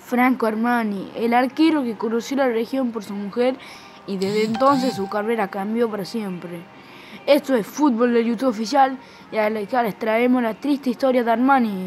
Franco Armani, el arquero que conoció la región por su mujer y desde entonces su carrera cambió para siempre. Esto es Fútbol de YouTube Oficial y acá les traemos la triste historia de Armani.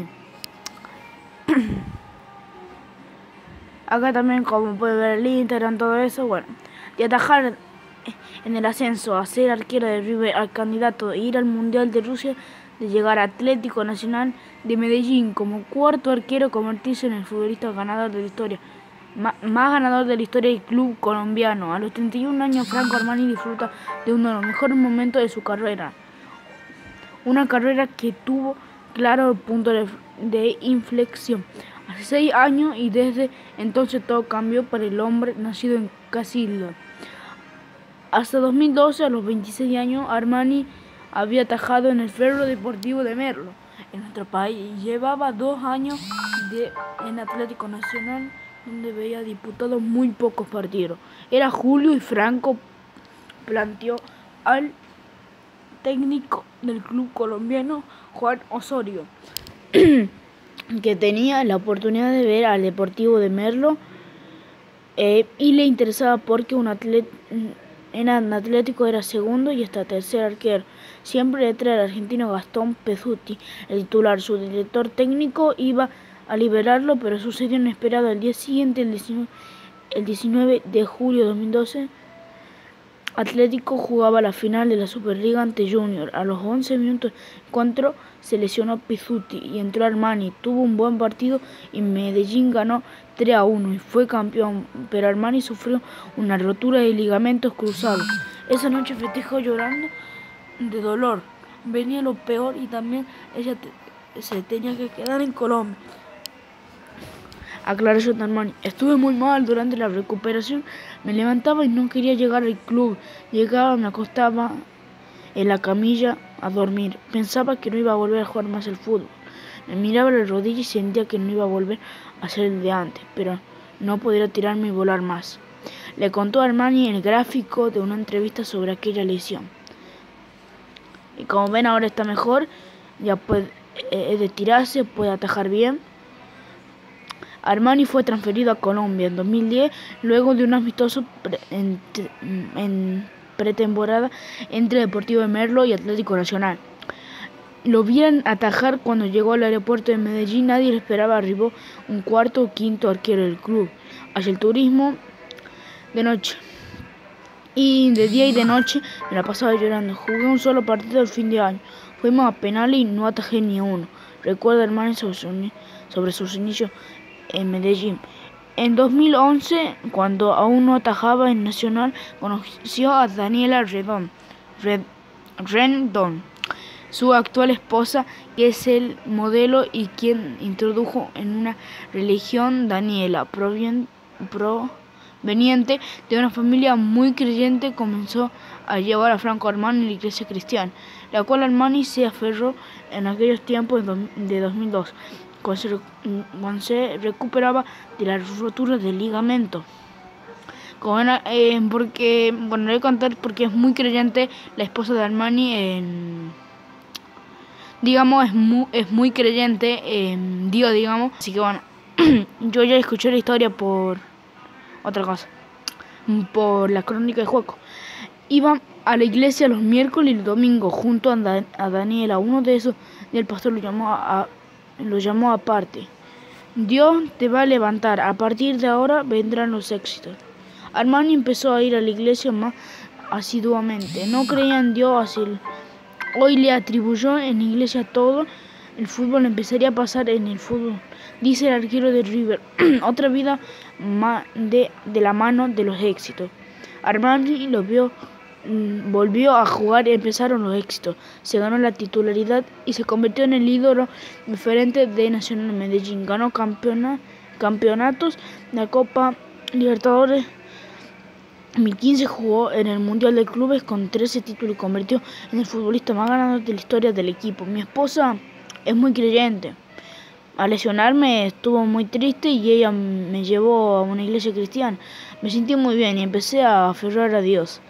Acá también, como pueden ver, el Instagram, todo eso, bueno. De atajar en el ascenso a ser arquero de River, al candidato de ir al Mundial de Rusia, de llegar a Atlético Nacional de Medellín como cuarto arquero, convertirse en el futbolista ganador de la historia, más ganador de la historia del club colombiano. A los 31 años, Franco Armani disfruta de uno de los mejores momentos de su carrera. Una carrera que tuvo claro punto de inflexión. Hace 6 años y desde entonces todo cambió para el hombre nacido en Casilda. Hasta 2012, a los 26 años, Armani había atajado en el Ferro Deportivo de Merlo, en nuestro país. Llevaba 2 años en Atlético Nacional, donde había disputado muy pocos partidos. Era julio y Franco planteó al técnico del club colombiano, Juan Osorio, que tenía la oportunidad de ver al Deportivo de Merlo y le interesaba porque en Atlético era segundo y hasta tercer arquero, siempre detrás del argentino Gastón Pezzuti, el titular. Su director técnico iba a liberarlo, pero sucedió inesperado. Al día siguiente, el 19 de julio de 2012, Atlético jugaba la final de la Superliga ante Junior. A los 11 minutos del encuentro se lesionó Pezzuti y entró Armani. Tuvo un buen partido y Medellín ganó 3-1 y fue campeón, pero Armani sufrió una rotura de ligamentos cruzados. Esa noche festejó llorando de dolor. Venía lo peor y también ella se tenía que quedar en Colombia. Aclaró Armani: estuve muy mal durante la recuperación, me levantaba y no quería llegar al club. Llegaba, me acostaba en la camilla a dormir. Pensaba que no iba a volver a jugar más al fútbol. Me miraba la rodilla y sentía que no iba a volver a ser el de antes, pero no podría tirarme y volar más. Le contó a Armani el gráfico de una entrevista sobre aquella lesión. Y como ven, ahora está mejor, ya puede de tirarse, puede atajar bien. Armani fue transferido a Colombia en 2010, luego de un amistoso en pretemporada entre Deportivo de Merlo y Atlético Nacional. Lo vieron atajar cuando llegó al aeropuerto de Medellín. Nadie lo esperaba. Arribó un cuarto o quinto arquero del club. Hacia el turismo de noche y de día y de noche me la pasaba llorando. Jugué un solo partido el fin de año. Fuimos a penales y no atajé ni uno. Recuerda Armani sobre sus inicios en Medellín. En 2011, cuando aún no atajaba en Nacional, conoció a Daniela Rendón, su actual esposa, que es el modelo y quien introdujo en una religión. Daniela, proveniente de una familia muy creyente, comenzó a llevar a Franco Armani a la iglesia cristiana, la cual Armani se aferró en aquellos tiempos de 2002, cuando se recuperaba de la rotura del ligamento. Porque, bueno, le voy a contar porque es muy creyente la esposa de Armani digamos, es muy creyente en Dios, digamos. Así que bueno, yo ya escuché la historia por otra cosa, por la crónica de Juego. Iban a la iglesia los miércoles y el domingo junto a Daniela. Uno de esos, el pastor lo llamó aparte. Dios te va a levantar, a partir de ahora vendrán los éxitos. Armani empezó a ir a la iglesia más asiduamente. No creía en Dios, hoy le atribuyó en la iglesia todo. El fútbol empezaría a pasar en el fútbol, dice el arquero de River. Otra vida de la mano de los éxitos. Armani volvió a jugar y empezaron los éxitos. Se ganó la titularidad y se convirtió en el ídolo diferente de Nacional Medellín. Ganó campeonatos, la Copa Libertadores. En 2015 jugó en el Mundial de Clubes con 13 títulos y convirtió en el futbolista más ganador de la historia del equipo. Mi esposa es muy creyente. Al lesionarme estuvo muy triste y ella me llevó a una iglesia cristiana. Me sentí muy bien y empecé a aferrar a Dios,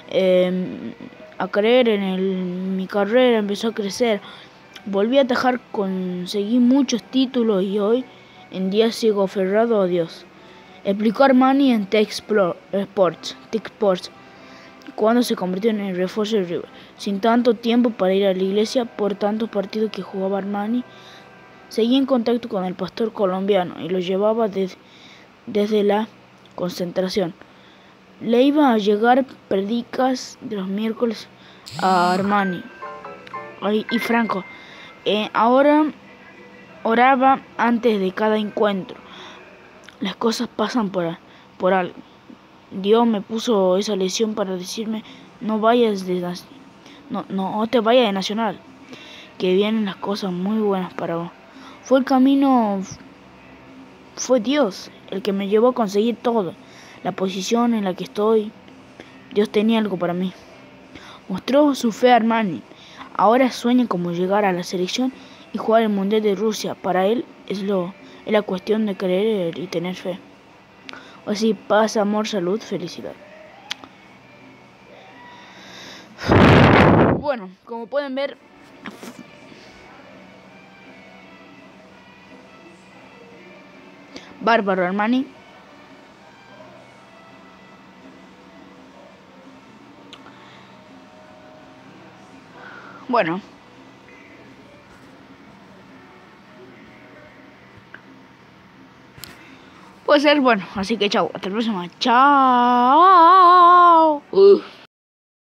a creer en mi carrera empezó a crecer. Volví a atajar, conseguí muchos títulos y hoy en día sigo aferrado a Dios. Explicó Armani en T-Sports, cuando se convirtió en el refuerzo de River. Sin tanto tiempo para ir a la iglesia por tantos partidos que jugaba Armani, seguía en contacto con el pastor colombiano y lo llevaba desde la concentración. Le iba a llegar predicas de los miércoles a Armani y Franco. Ahora oraba antes de cada encuentro. Las cosas pasan por algo. Dios me puso esa lesión para decirme no te vayas de Nacional, que vienen las cosas muy buenas para vos. Fue Dios el que me llevó a conseguir todo, la posición en la que estoy. Dios tenía algo para mí. Mostró su fe a Armani. Ahora sueña como llegar a la selección y jugar el Mundial de Rusia. Para él es la cuestión de creer y tener fe. Así, paz, amor, salud, felicidad. Bueno, como pueden ver, bárbaro Armani. Bueno. Puede ser, bueno, así que chao, hasta la próxima. Chao.